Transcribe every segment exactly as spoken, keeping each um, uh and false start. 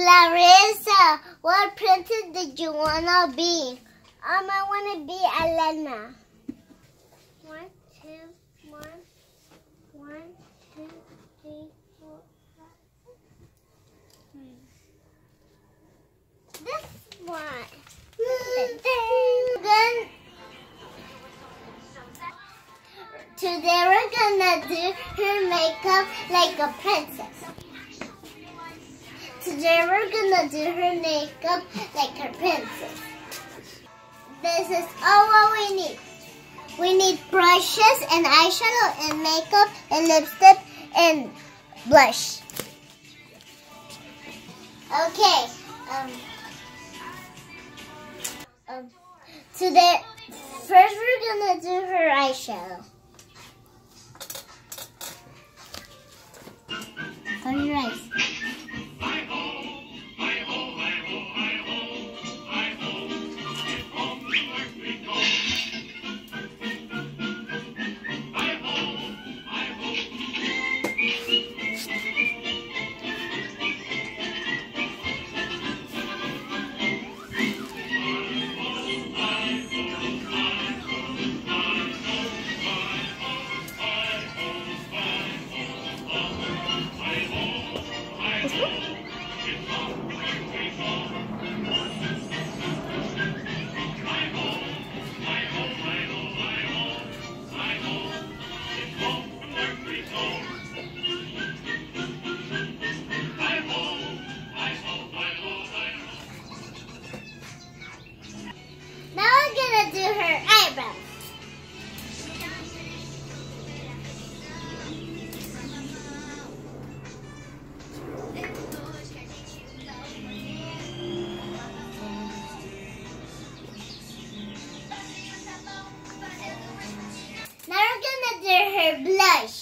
Clarissa, what princess did you wanna be? Um, I wanna be Elena. One, two, one, one, two, three, four, five. Hmm. This one. Then today we're gonna do her makeup like a princess. Today we're gonna do her makeup like a princess. This is all what we need. We need brushes and eyeshadow and makeup and lipstick and blush. Okay. Um, um, today, first we're gonna do her eyeshadow. How do your eyes? Now I'm gonna do her eyebrows. Now we're gonna do her blush.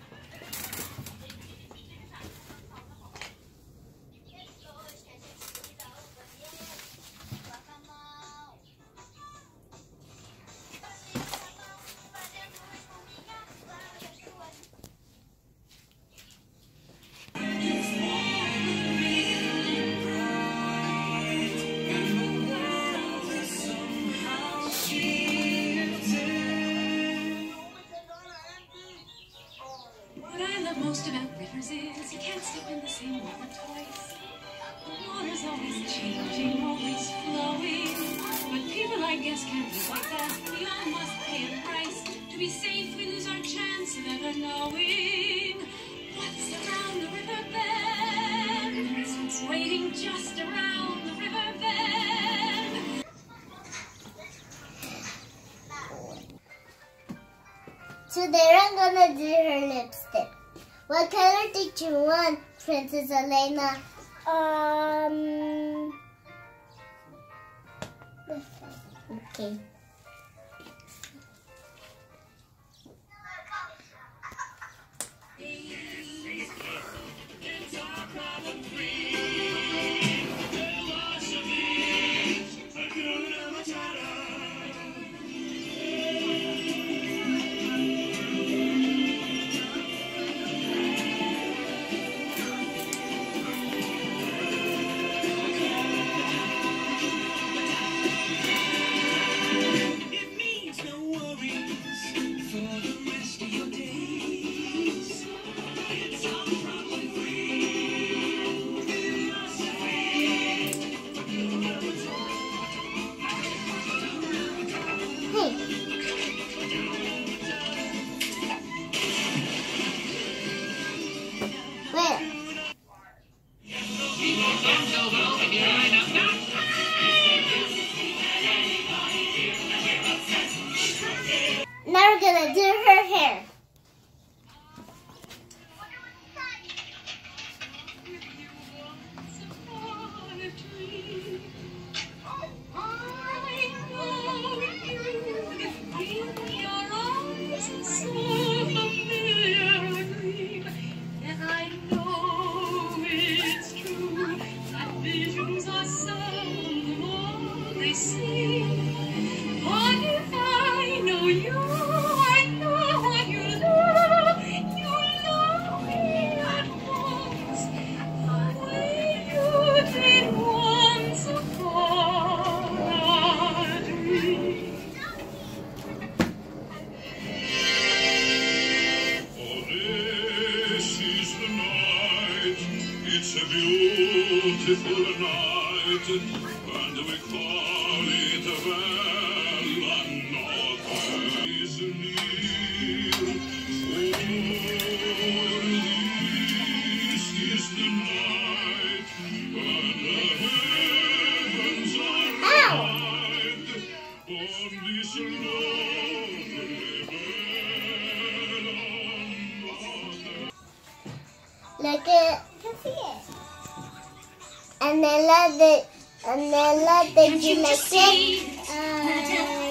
Most about rivers is you can't step in the same water twice. The water's always changing, always flowing. But people, I guess, can't be like that. We all must pay a price. To be safe, we lose our chance of ever knowing what's around the river bend. What's waiting just around the river bend. Today I'm gonna do her lipstick. What color did you want, Princess Elena? Um, this one. Okay. Now we're gonna do her hair. I know night. It's a beautiful night, and we call it Bella Notte. Is near, for this is the night when the heavens are bright on this lonely Bella Notte. Look at, you can see it. And then let the, and then let the, Can't you like just see? it. Uh,